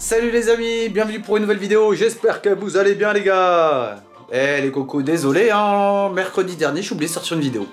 Salut les amis, bienvenue pour une nouvelle vidéo, j'espère que vous allez bien les gars. Eh les cocos, désolé hein, mercredi dernier j'ai oublié de sortir une vidéo.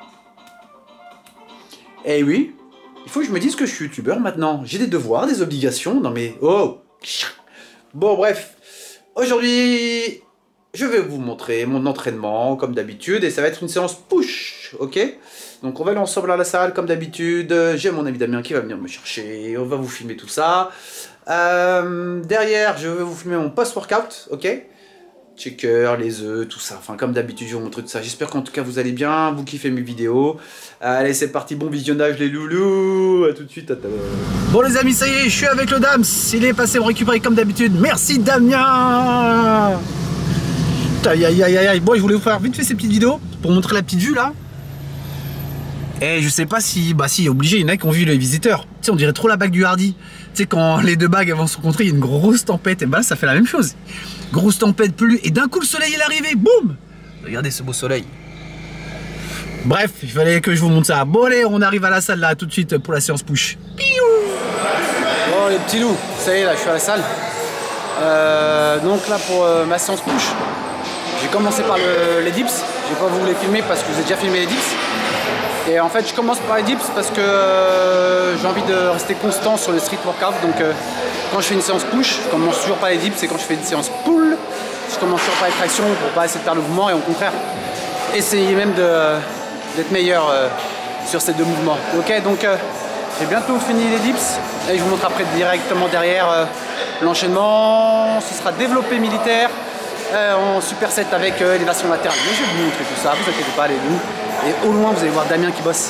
Eh oui, il faut que je me dise que je suis youtubeur maintenant, j'ai des devoirs, des obligations, non mais oh. Bon bref, aujourd'hui je vais vous montrer mon entraînement comme d'habitude et ça va être une séance push, ok? Donc on va aller ensemble à la salle comme d'habitude, j'ai mon ami Damien qui va venir me chercher, on va vous filmer tout ça. Derrière je vais vous filmer mon post-workout, ok? Checker, les œufs, tout ça, enfin comme d'habitude je vais vous montrer tout ça. J'espère qu'en tout cas vous allez bien, vous kiffez mes vidéos. Allez c'est parti, bon visionnage les loulous, à tout de suite, à tout à l'heure. Bon les amis, ça y est, je suis avec le Dams, il est passé me récupérer comme d'habitude, merci Damien. Aïe aïe aïe aïe, bon je voulais vous faire vite fait ces petites vidéos pour montrer la petite vue là. Et je sais pas si, bah si, obligé, il y en a qui ont vu les visiteurs. Tu sais, on dirait trop la bague du Hardy. Tu sais, quand les deux bagues vont se rencontrer, il y a une grosse tempête. Et bah ça fait la même chose. Grosse tempête, pluie, et d'un coup le soleil est arrivé, boum. Regardez ce beau soleil. Bref, il fallait que je vous montre ça. Bon allez, on arrive à la salle là, tout de suite pour la séance push. Bon les petits loups, ça y est là, je suis à la salle. Donc là pour ma séance push, j'ai commencé par les dips. J'ai pas voulu les filmer parce que j'ai déjà filmé les dips. Et en fait je commence par les dips parce que j'ai envie de rester constant sur le street workout. Donc quand je fais une séance push, je commence toujours par les dips, et quand je fais une séance pull, je commence toujours par les tractions pour pas essayer de perdre le mouvement et au contraire essayer même d'être meilleur sur ces deux mouvements. Ok, donc j'ai bientôt fini les dips et je vous montre après directement derrière l'enchaînement. Ce sera développé militaire en superset avec élévation latérale. Mais je vais vous montrer tout ça, vous inquiétez pas les loups. Et au loin, vous allez voir Damien qui bosse.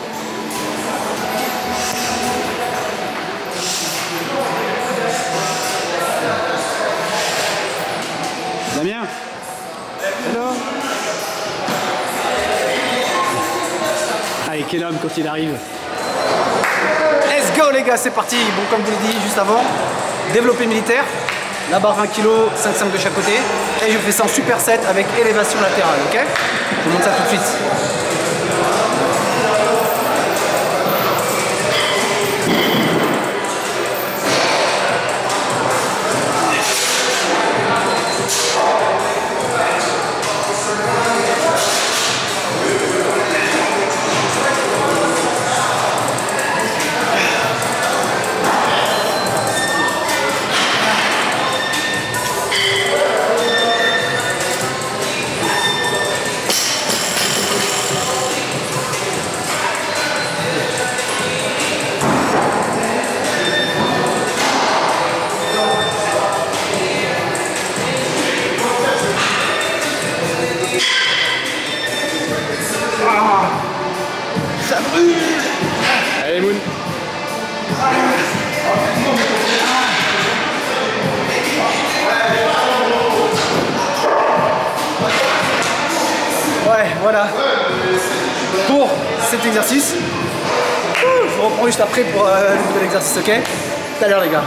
Damien. Hello. Allez, quel homme quand il arrive. Let's go les gars, c'est parti. Bon, comme je vous l'ai dit juste avant, développé militaire. La barre 20 kg, 5-5 de chaque côté. Et je fais ça en superset avec élévation latérale, ok? Je vous montre ça tout de suite. Ça brûle. Allez Moon. Ouais, voilà. Pour cet exercice. Je reprends juste après pour le nouvel exercice, ok? Tout à l'heure les gars.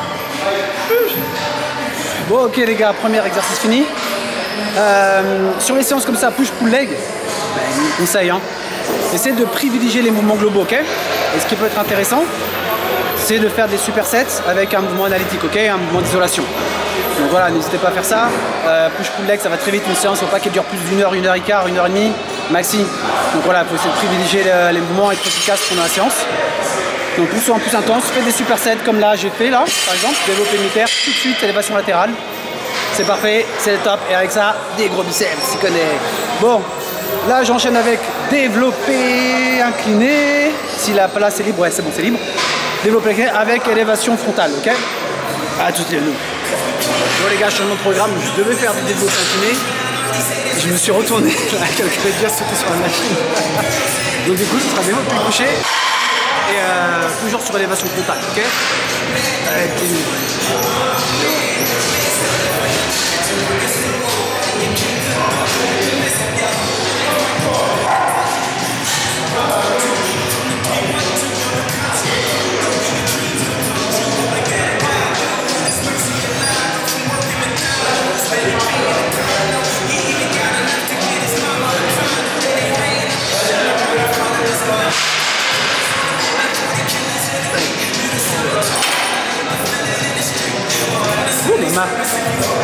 Bon ok les gars, premier exercice fini. Sur les séances comme ça, push pull leg, conseil hein. Essayez de privilégier les mouvements globaux, ok? Et ce qui peut être intéressant, c'est de faire des supersets avec un mouvement analytique, ok? Un mouvement d'isolation. Donc voilà, n'hésitez pas à faire ça. Push pull leg, ça va très vite, une séance, il ne faut pas qu'elle dure plus d'une heure, 1h15, 1h30 maxi. Donc voilà, il faut essayer de privilégier les mouvements et être efficace pendant la séance. Donc plus souvent plus intense, faites des supersets comme là j'ai fait là, par exemple, développé militaire, tout de suite, élévation latérale. C'est parfait, c'est le top. Et avec ça, des gros biceps, tu connais. Bon, là j'enchaîne avec développé incliné. Si la place est libre, ouais c'est bon, c'est libre. Développé incliné avec élévation frontale, ok? À toutes les loups. Bon les gars, changement de programme, je devais faire du développé incliné. Je me suis retourné, quelques déjà sauté sur la machine. Donc du coup, ce sera développé couché. Et toujours sur élévation frontale, ok? Allez,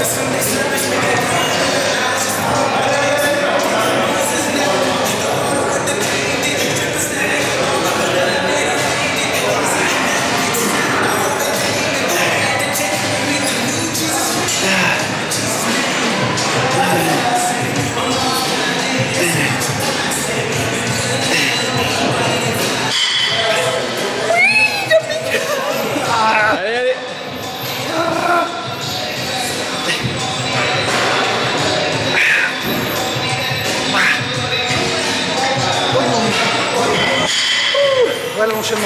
Voilà l'enchaînement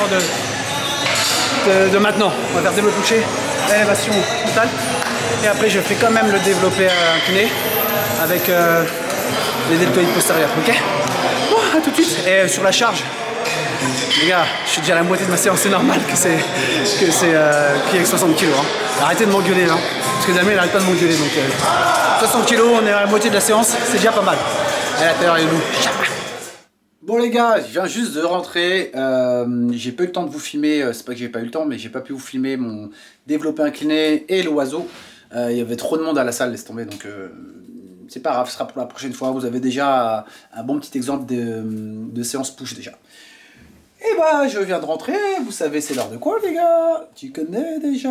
de maintenant. On va faire développé couché, élévation frontale. Et après, je fais quand même le développé incliné avec les deltoïdes postérieurs. Ok? Bon, à tout de suite. Et sur la charge, les gars, je suis déjà à la moitié de ma séance. C'est normal que c'est qu'il y ait 60 kg. Hein. Arrêtez de m'engueuler. Hein. Parce que Damien, il n'arrête pas de m'engueuler. Donc 60 kg, on est à la moitié de la séance. C'est déjà pas mal. Allez, à tout à l'heure, les loups. Bon les gars, je viens juste de rentrer, j'ai pas eu le temps de vous filmer, c'est pas que j'ai pas eu le temps, mais j'ai pas pu vous filmer mon développé incliné et l'oiseau. Il y avait trop de monde à la salle, laisse tomber, donc c'est pas grave, ce sera pour la prochaine fois. Vous avez déjà un bon petit exemple de séance push déjà. Et bah je viens de rentrer, vous savez c'est l'heure de quoi les gars? Tu connais déjà.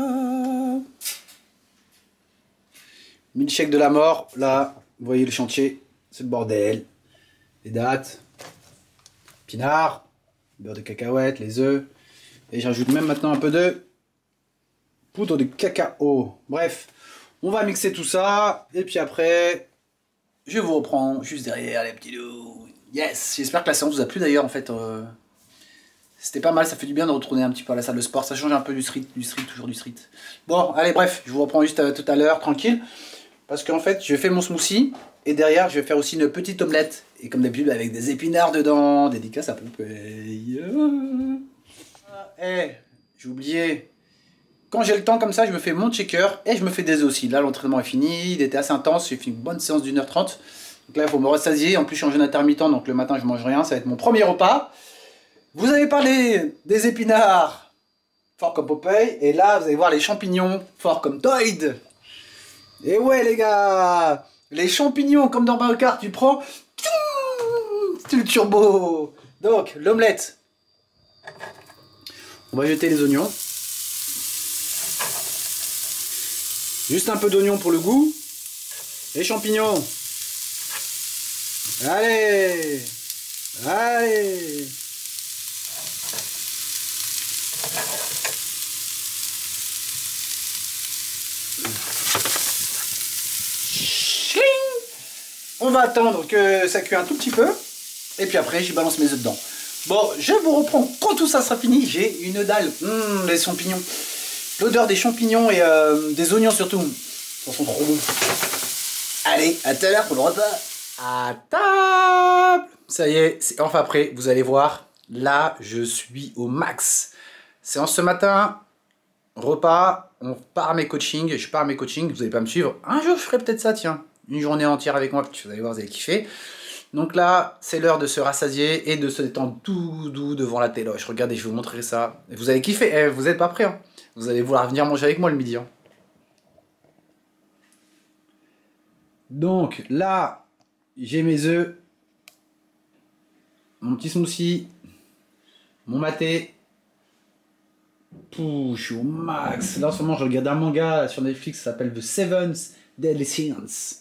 Milkshake de la mort, là, vous voyez le chantier, c'est le bordel. Les dates. Pinard, beurre de cacahuète, les œufs, et j'ajoute même maintenant un peu de poudre de cacao. Bref, on va mixer tout ça, et puis après, je vous reprends juste derrière les petits loups. Yes, j'espère que la séance vous a plu d'ailleurs, en fait, c'était pas mal, ça fait du bien de retourner un petit peu à la salle de sport, ça change un peu du street, toujours du street. Bon, allez, bref, je vous reprends juste tout à l'heure, tranquille, parce qu'en fait, je fais mon smoothie, et derrière, je vais faire aussi une petite omelette. Et comme d'habitude, avec des épinards dedans. Dédicace à Pompéi. Eh, j'ai oublié. Quand j'ai le temps comme ça, je me fais mon checker et je me fais des œufs aussi. Là, l'entraînement est fini. Il était assez intense. J'ai fait une bonne séance d'1h30. Donc là, il faut me rassasier. En plus, je suis en jeûne intermittent. Donc le matin, je mange rien. Ça va être mon premier repas. Vous avez parlé des épinards. Fort comme Popeye. Et là, vous allez voir les champignons. Fort comme Toyd. Et ouais, les gars. Les champignons, comme dans Mario Kart, tu prends, c'est le turbo. Donc, l'omelette. On va jeter les oignons. Juste un peu d'oignon pour le goût. Les champignons. Allez. Allez. On va attendre que ça cuit un tout petit peu. Et puis après, j'y balance mes œufs dedans. Bon, je vous reprends quand tout ça sera fini. J'ai une dalle. Les champignons. L'odeur des champignons et des oignons surtout. Ils sont trop bons. Allez, à tout à l'heure pour le repas. À table. Ça y est, c'est enfin prêt. Vous allez voir. Là, je suis au max. Séance ce matin. Repas. On part à mes coachings. Je pars à mes coachings. Vous n'allez pas me suivre. Un jour, je ferai peut-être ça, tiens. Une journée entière avec moi, vous allez voir, vous allez kiffer. Donc là, c'est l'heure de se rassasier et de se détendre tout doux devant la téloche. Regardez, je vais vous montrer ça. Et vous allez kiffer, eh, vous n'êtes pas prêts. Hein. Vous allez vouloir venir manger avec moi le midi. Hein. Donc là, j'ai mes œufs, mon petit smoothie, mon maté. Pouh, je suis au max. Là, en ce moment, je regarde un manga sur Netflix, ça s'appelle The Seventh Deadly Sins.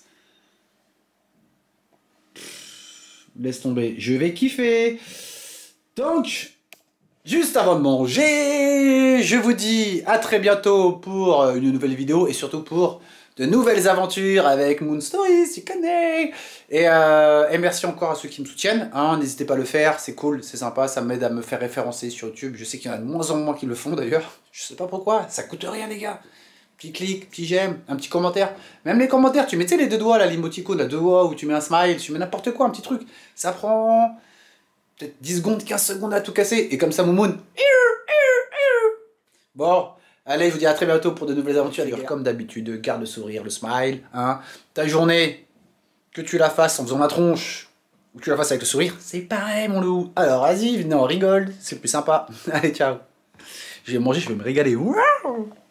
Laisse tomber, je vais kiffer. Donc, juste avant de manger, je vous dis à très bientôt pour une nouvelle vidéo et surtout pour de nouvelles aventures avec Moon Stories, tu connais. Et merci encore à ceux qui me soutiennent. Hein, n'hésitez pas à le faire, c'est cool, c'est sympa, ça m'aide à me faire référencer sur YouTube. Je sais qu'il y en a de moins en moins qui le font d'ailleurs. Je sais pas pourquoi, ça coûte rien les gars. Petit clic, petit j'aime, un petit commentaire. Même les commentaires, tu mets les deux doigts, là, l'emoticône, là, deux doigts, où tu mets un smile, tu mets n'importe quoi, un petit truc. Ça prend peut-être 10 secondes, 15 secondes à tout casser. Et comme ça, Moumoun. Bon, allez, je vous dis à très bientôt pour de nouvelles aventures. Alors, comme d'habitude, garde le sourire, le smile. Hein. Ta journée, que tu la fasses en faisant la tronche, ou que tu la fasses avec le sourire, c'est pareil, mon loup. Alors, vas-y, venez, on rigole, c'est plus sympa. Allez, ciao. Je vais manger, je vais me régaler. Wow.